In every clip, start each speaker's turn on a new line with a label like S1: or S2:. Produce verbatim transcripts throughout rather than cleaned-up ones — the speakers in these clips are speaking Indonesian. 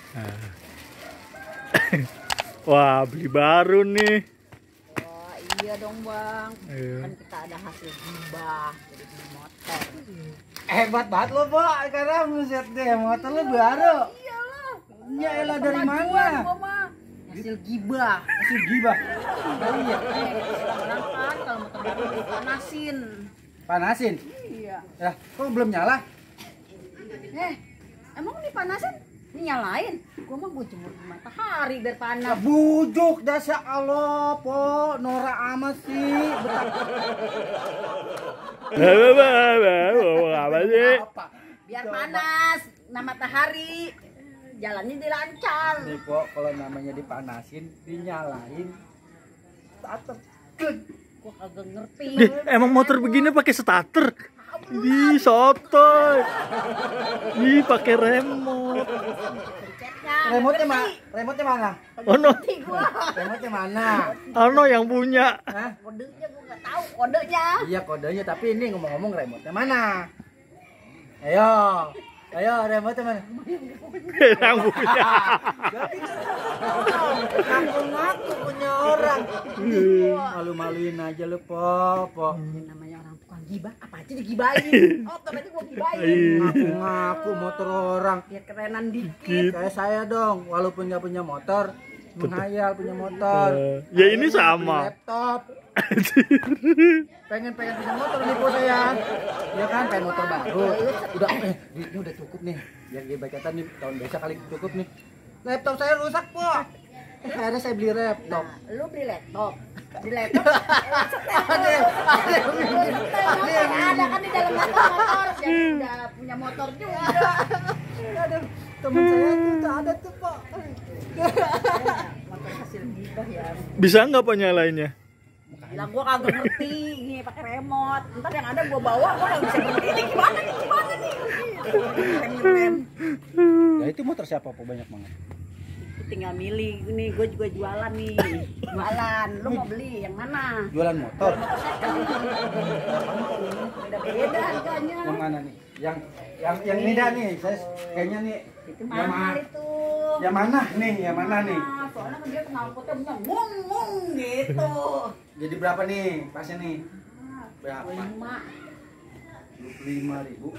S1: Wah, beli baru nih.
S2: Oh iya dong bang,
S1: Iya.
S2: kan kita ada hasil gibah dari beli motor.
S3: Hebat banget lo, Bo. Sekarang buset deh, motor lo baru.
S2: Iyalah.
S3: Ya elah, dari
S2: Kemajuan
S3: mana?
S2: gua mah. Hasil gibah.
S3: Masih gibah. Oh iya.
S2: Eh, orang kan kalau motor baru dipanasin.
S3: Panasin.
S2: Iya.
S3: Ya, kok belum nyala?
S2: Eh, emang dipanasin? Ini nyalain. Gua mah gua jemur di matahari biar
S3: Ya,
S2: panas.
S3: bujuk dasar Allah, Po. Norak amat sih.
S1: Apa sih?
S3: Apa?
S2: Biar panas, nah matahari. Jalannya dilancar.
S3: Nih, Po, kalau namanya dipanasin, dinyalain. Starter.
S2: Gua kagak ngerti.
S1: Dih, emang motor begini pakai starter? Ih, sotoy. Ih, pakai remote.
S2: Pencetnya.
S3: Remote-nya mana? Remote-nya mana?
S1: Ono,
S2: Ngerti gua.
S3: Remote-nya mana?
S1: ono yang punya.
S3: Hah?
S2: Kodenya gua nggak tahu kodenya.
S3: Iya, kodenya, tapi ini ngomong-ngomong remote-nya mana? Ayo. Ayo, remote-nya mana?
S1: Yang punya.
S3: Ngaku-ngaku punya orang. Malu-maluin aja lu, Po, Po.
S2: Ini namanya orang tukang gibah, apa aja digibahin. Oh, tapi gua gibahin.
S3: Ngaku-ngaku motor orang.
S2: Biar kerenan dikit.
S3: Kayak saya dong, walaupun nggak punya motor, menghayal punya motor.
S1: Ya ini
S3: Beli
S1: sama.
S3: laptop. pengen pengen punya motor nih, Po, saya. Ya kan, pengen motor baru. Udah, eh, duitnya udah cukup nih. Biar dia baik kata nih, tahun besok kali cukup nih. Laptop saya rusak, Po. Akhirnya saya beli laptop.
S2: Nah, lu beli laptop. Beli laptop.
S3: Ada, ada yang bikin. Ada yang
S2: Ada kan di dalam motor. Jadi udah punya motor juga.
S3: Ada teman saya tuh ada tuh, Po.
S2: Motor hasil gibah ya.
S1: Bisa nggak penyalainnya?
S2: Bilang gua kagak ngerti, ini pakai remote. Ntar yang ada gua bawa, gua nggak bisa berhenti. Ini gimana nih? Gimana nih? Rem-rem.
S3: Ya itu motor siapa, Po, banyak banget.
S2: Tinggal milih ini, gue juga jualan nih. Jualan, lu mau beli yang mana?
S3: Jualan motor.
S2: Beda-beda harganya.
S3: Yang mana nih? Yang yang yang ini dah nih. Saya kayaknya nih
S2: Itu
S3: yang
S2: mahal
S3: mana?
S2: itu.
S3: Yang mana nih? Yang mana nih?
S2: Nah, soalnya kan dia knalpotnya punya wong wong gitu.
S3: Jadi berapa nih pasnya nih? Berapa?
S2: Lima
S3: dua puluh lima ribu.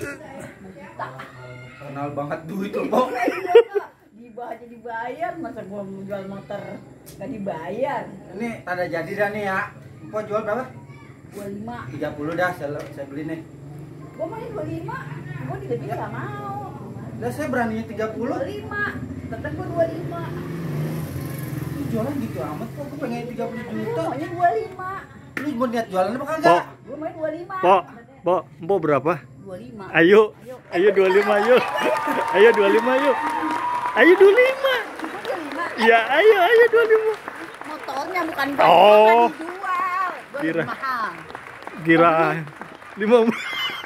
S3: Kenal banget duit lo, Po.
S2: Gibah aja dibayar, masa gua mau jual motor nggak dibayar?
S3: Ini tanda jadi dah nih ya. Po jual berapa?
S2: Dua lima.
S3: tiga puluh dah saya, saya beli nih.
S2: Gua mau dua lima, gua dilebih nggak mau.
S3: Lah saya beraninya tiga puluh.
S2: Dua lima, tetap gua dua lima.
S3: Lu jualan gitu amat, Po. Aku pengen tiga puluh juta.
S2: Maunya dua lima.
S3: Lu mau niat jualan apa
S1: Po,
S3: kagak?
S2: Gua mau dua lima.
S1: po, po, po berapa?
S2: Dua lima.
S1: Ayo, ayo dua puluh lima yuk. Ayo dua puluh lima yuk. Ayo dua puluh lima.
S2: Dua lima.
S1: Ya, ayo, ayo dua puluh lima.
S2: Motornya bukan
S1: Oh.
S2: dijual. Gua
S1: Kira.
S2: lebih mahal.
S1: Kira lima.